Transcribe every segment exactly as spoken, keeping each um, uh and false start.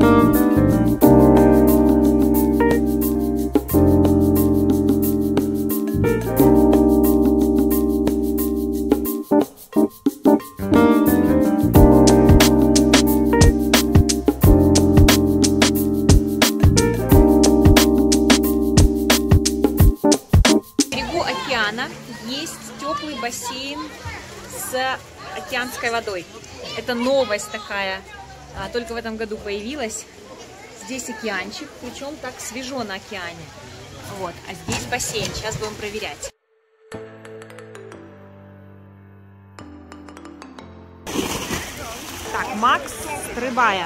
Есть теплый бассейн с океанской водой. Это новость такая, только в этом году появилась. Здесь океанчик, причем так свежо на океане. Вот, а здесь бассейн. Сейчас будем проверять. Так, Макс стрибає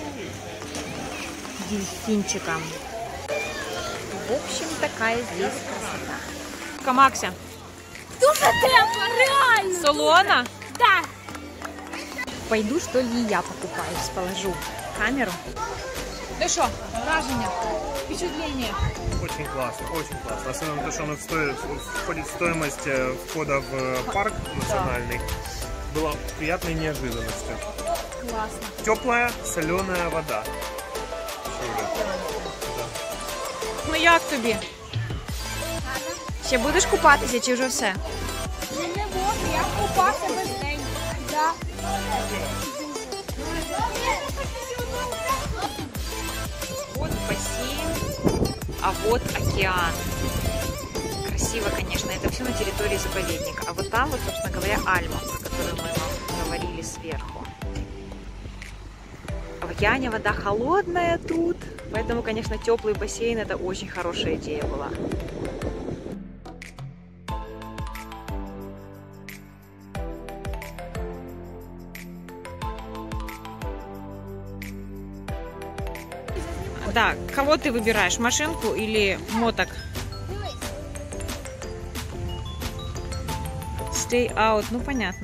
дельфинчиком. В общем, такая здесь красота. Макся. Дуже тепло, реально. Солона? Да. Пойду, что ли, я покупаюсь, положу камеру. Ну что, вражение, впечатление? Очень классно, очень классно. Особенно то, что оно стоит, входит в стоимость входа в парк национальный. Да. Было приятной неожиданностью. Классно. Теплая соленая вода. Ну як тобі? Ще будеш купатися чи вже все? Не можу, я купався без день. Да. Вот бассейн, а вот океан. Красиво, конечно, это все на территории заповедника. А вот там, вот, собственно говоря, Альма, про которую мы вам говорили сверху. А в океане вода холодная тут, поэтому, конечно, теплый бассейн — это очень хорошая идея была. Да, кого ты выбираешь, машинку или моток? Stay out, ну понятно.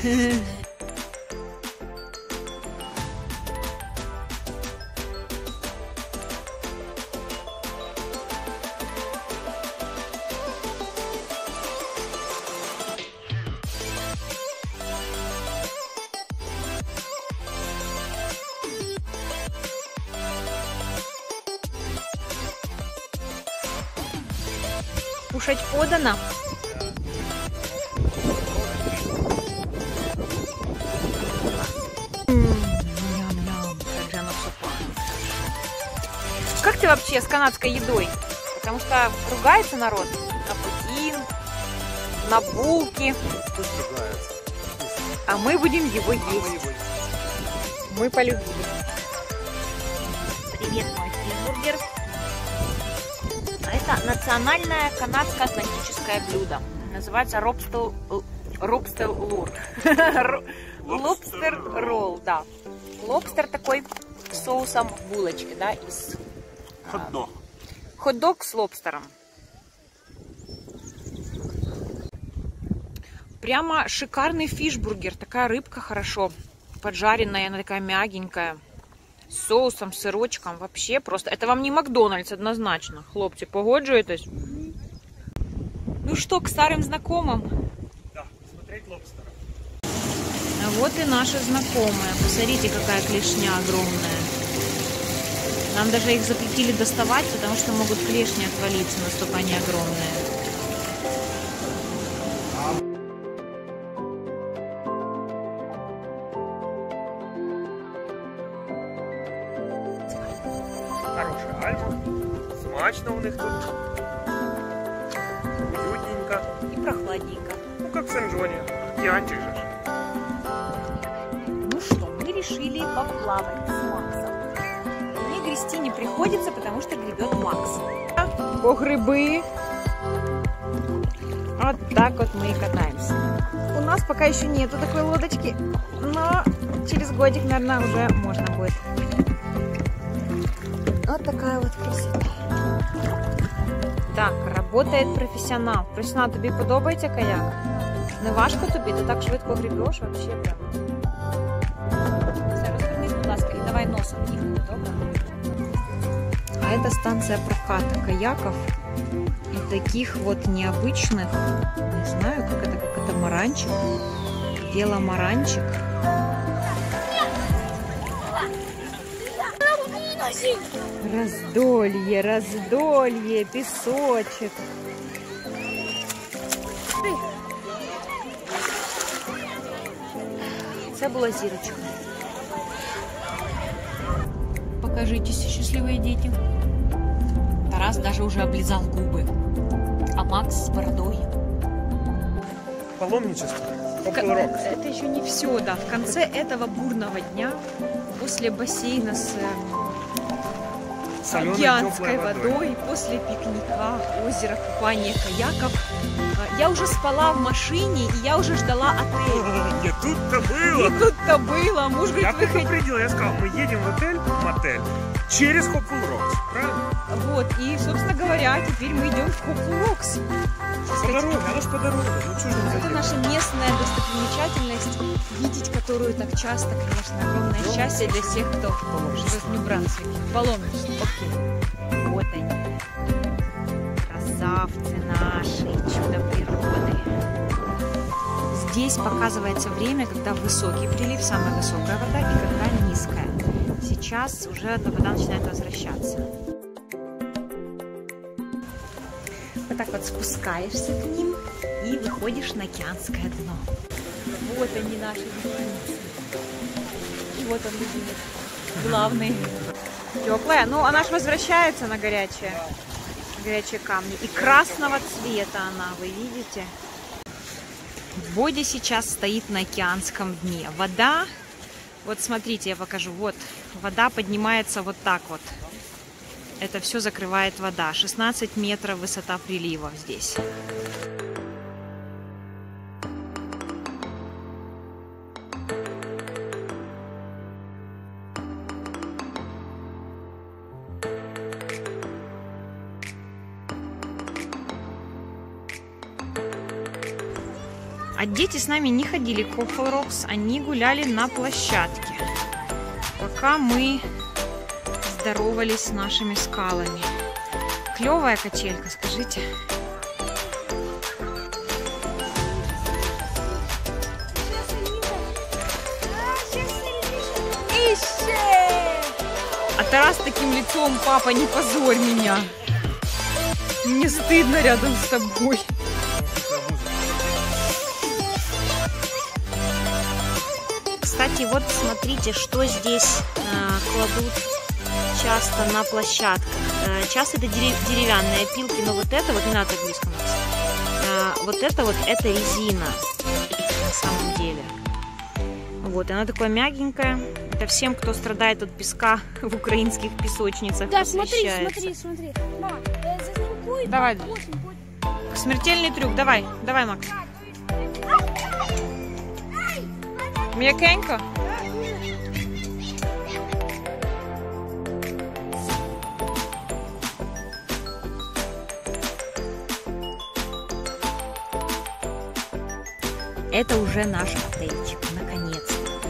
Кушать подано. Как ты вообще с канадской едой? Потому что ругается народ на пудин, на булки. А мы будем его есть. Мы полюбили. Привет, мой фишбургер. Это национальное канадско-атлантическое блюдо. Называется робстер робстер лур. Лобстер ролл, да. Лобстер такой с соусом в булочке, да, из хот-дог. Хот-дог с лобстером. Прямо шикарный фишбургер. Такая рыбка хорошо поджаренная, она такая мягенькая. С соусом, с сырочком. Вообще просто. Это вам не Макдональдс однозначно. Хлопцы, погоджуетесь? Ну что, к старым знакомым? Да, смотреть лобстера. А вот и наши знакомые. Посмотрите, какая клешня огромная. Нам даже их запретили доставать, потому что могут клешни отвалиться, настолько они огромные. Хорошая Альма. Смачно у них тут. Уютненько. И прохладненько. Ну, как в Сен-Джоне. Океанчик же. Ну что, мы решили поплавать с Максом. Мне грести не приходится, потому что гребет Макс. По грибы. Вот так вот мы и катаемся. У нас пока еще нету такой лодочки, но через годик, наверное, уже можно будет. Вот такая вот красота. Так, работает профессионал. Професіонал, тобі подобається каяк? Не важко тобі? Ти так швидко гребеш, вообще прям. Все, розвернись, будь ласка, і давай носом їхати, добре? А это станция проката каяков и таких вот необычных, не знаю, как это, как это маранчик, веломаранчик. Раздолье, раздолье, песочек. Це була зірочка. Покажитесь, счастливые дети. Тарас даже уже облизал губы. А Макс с бородой. Паломничество. Это еще не все, да. В конце этого бурного дня, после бассейна с Соленой, океанской водой. водой, после пикника, озера, купания, каяков, я уже спала в машине, и я уже ждала отель. Не тут-то было. Не тут-то было. Муж говорит, Я выходи. предупредил, я сказал, мы едем в отель, в мотель, через Hopeful Rocks, правильно? Вот, и, собственно говоря, теперь мы идем в Hopeful Rocks. По дороге, оно ж по дороге, ну что же не Это заедем? наша местная достопримечательность, видеть которую так часто, конечно, огромное счастье для всех, кто живет в Нью-Брансвике. Паломничество. Окей. Вот они. Красавцы наши, чудо природы. Здесь показывается время, когда высокий прилив, самая высокая вода, и когда низкая. Сейчас уже вода начинает возвращаться. Вот так вот спускаешься к ним и выходишь на океанское дно. Вот они, наши границы. И вот он лежит. Главный. Теплая. Ну, она же возвращается на горячее. Горячие камни. И красного цвета она, вы видите? Бодя сейчас стоит на океанском дне. Вода, вот смотрите, я покажу. Вот, вода поднимается вот так вот. Это все закрывает вода. шестнадцать метров высота приливов здесь. А дети с нами не ходили к Hopeful Rocks, они гуляли на площадке. Пока мы здоровались с нашими скалами. Клевая качелька, скажите. А Тарас таким лицом: папа, не позорь меня. Мне стыдно рядом с тобой. Кстати, вот смотрите, что здесь э, кладут часто на площадках. Э, часто это деревянные опилки, но вот это, вот не надо так близко, э, вот это вот, это резина на самом деле. Вот, она такая мягенькая. Это всем, кто страдает от песка в украинских песочницах. Да, смотри, смотри, смотри. Мама, заснимкуй. Давай. Смертельный трюк, давай, давай, Макс. М'якенько? Это уже наш отельчик, наконец-то.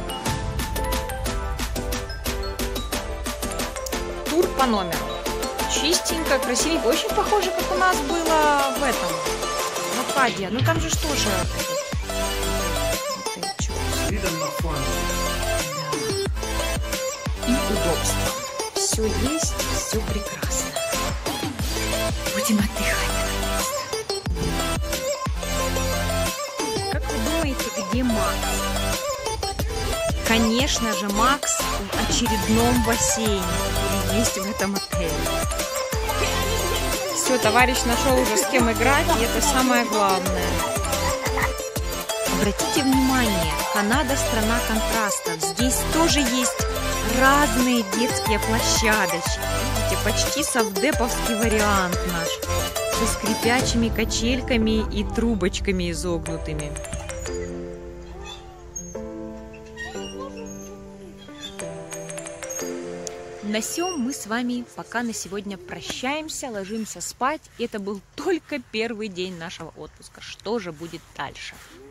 Тур по номеру. Чистенько, красивенько. Очень похоже, как у нас было в этом, в Акадия. Ну там же что же... Видом на фон. И удобство. Все есть, все прекрасно. Будем отдыхать. Как вы думаете, где Макс? Конечно же, Макс в очередном бассейне, который есть в этом отеле. Все, товарищ нашел уже с кем играть, и это самое главное. Обратите внимание, Канада – страна контрастов. Здесь тоже есть разные детские площадочки. Видите, почти совдеповский вариант наш. Со скрипячими качельками и трубочками изогнутыми. На сём мы с вами пока на сегодня прощаемся, ложимся спать. Это был только первый день нашего отпуска. Что же будет дальше?